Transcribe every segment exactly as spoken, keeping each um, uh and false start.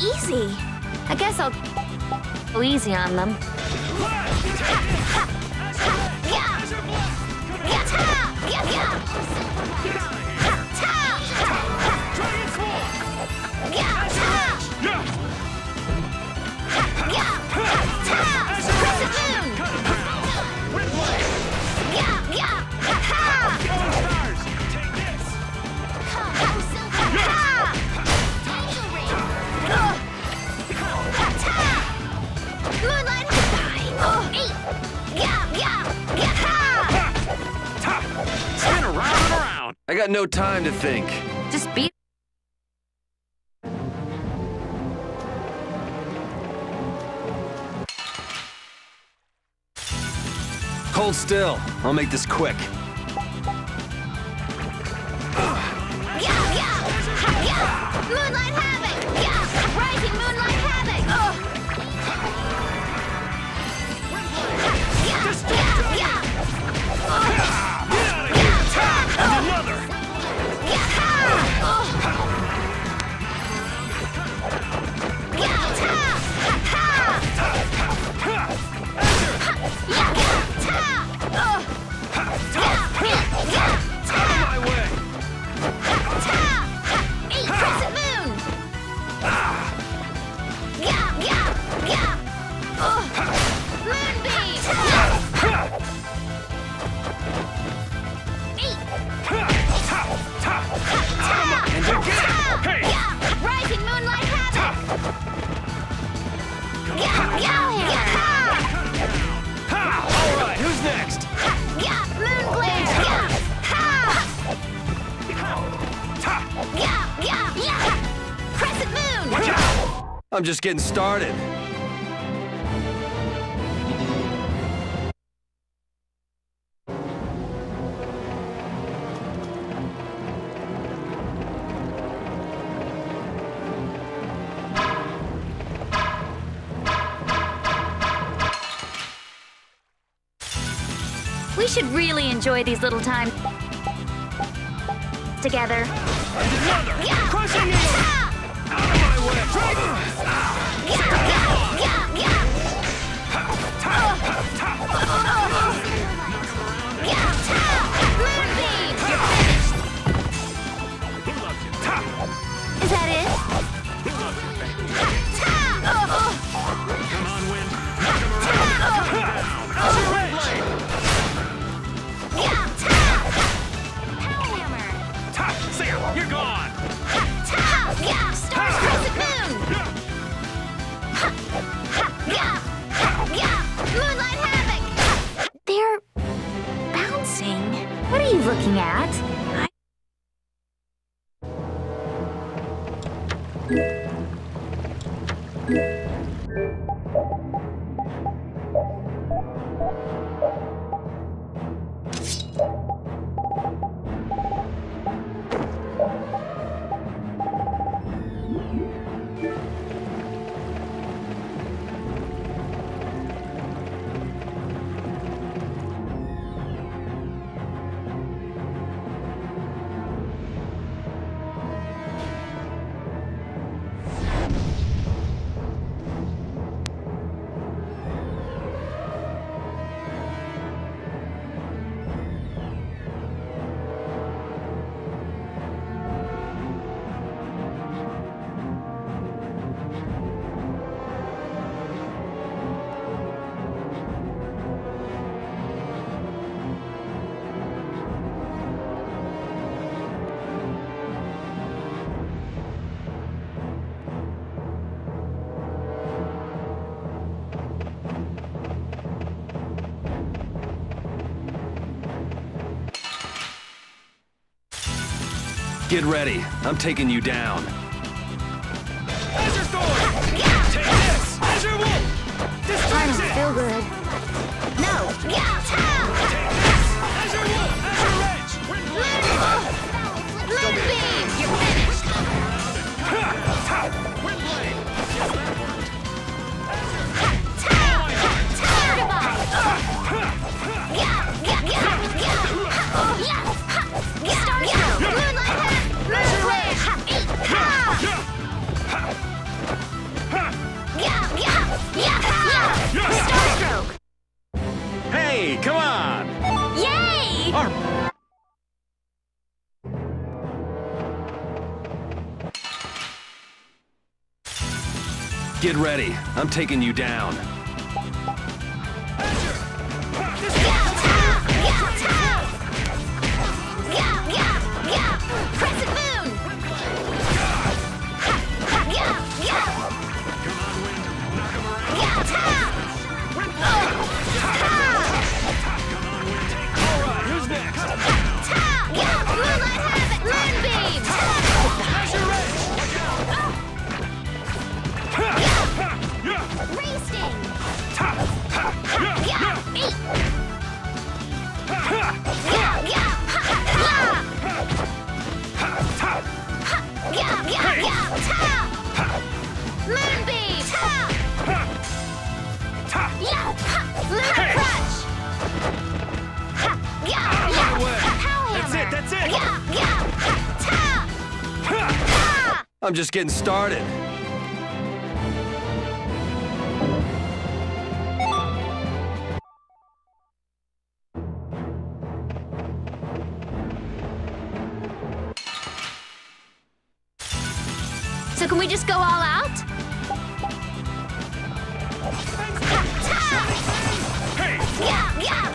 easy. I guess I'll go easy on them. I got no time to think. Just beat. Hold still. I'll make this quick. Moonlight Havoc! Yeah! Rising Moonlight Havoc! Oh! Yeah! Yeah! Yeah! Oh! And another! Yeah! Oh! Yeah! My way! Eight crescent moon! Yeah, yeah, yeah! Oh! Moonbeam! Eight! And again! Hey! Yeah! Rising Moonlight Havoc! Yeah, yeah, yeah! All right, who's next? Yeah! Moon Glare! Yeah! Ha! Yeah, yeah, yeah! Crescent Moon! Watch out! I'm just getting started. We should really enjoy these little times together. And another! Yeah. Crushing it! Ah. Out of my way! Dragon! Yeah, yeah, yeah, yeah! Yeah, ta! Moonbeam! You're finished! Is that it? Ta! Oh. Come on, wind! Knock him around! How's your range? Yeah, ta! Power Hammer! Ta! See ya! You're gone! Ta! Yeah! Stars Crescent Moon! Yeah! Yeah! Moonlight Havoc! They're bouncing. What are you looking at? I Get ready. I'm taking you down. Azure Storm! Yeah! Take this! Azure Wolf! I Distraction! don't feel good. No! Yeah! Ta! Take this! Azure Wolf! Azure Rage! Windblade! Moonbeam! You're finished! Ha! Ta! Windblade! Yes, that worked. Ta! Star Divide! Yeah! Yeah! Yeah! Yeah! Yeah! Star Show! Moonlight Hat! Moon Glare! Eight! Ha! Yeah! Yeah! Starstroke! Hey, come on! Yay! Our Get ready. I'm taking you down. Crescent Moon! Alright, who's next? Moonlight Havoc! Moonbeam! Measure Edge! Racing! Moonbeam! Lunar Crutch! That's it, that's it! Power I'm just getting started. So can we just go all out? Hey! Yeah, yeah!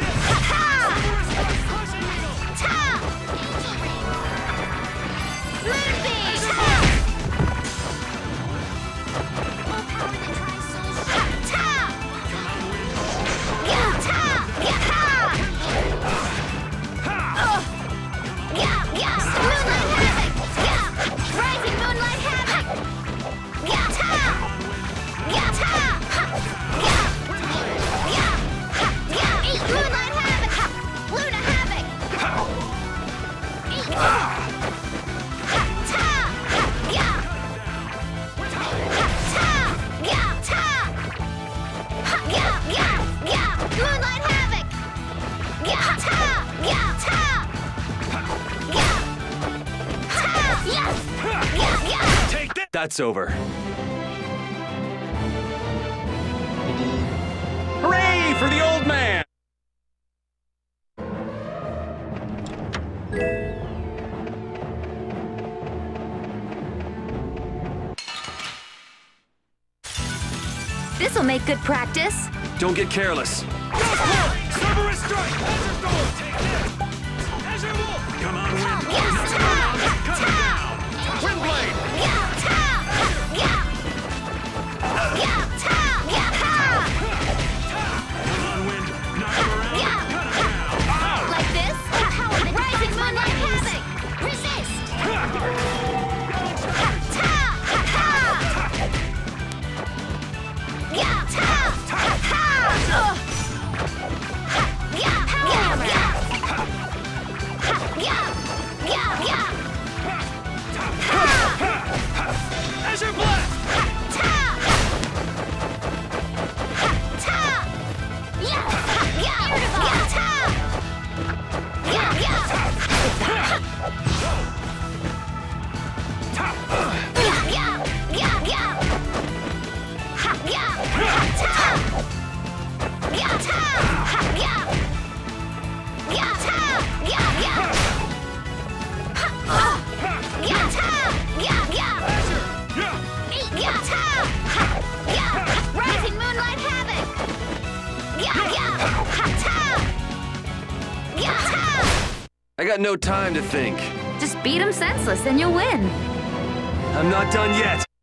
That's over. Hooray for the old man! This'll make good practice. Don't get careless. Cerberus strike! Azure Storm! Take this! Azure Wolf! Come on, Wind! Yes! Cut him down! Windblade! Come on, Wind! Knock him around! Cut him down! Like this? Rising Moonlight Havoc! Resist! Azure Blast! Rising Moonlight Havoc! I got no time to think. Just beat him senseless and you'll win. I'm not done yet.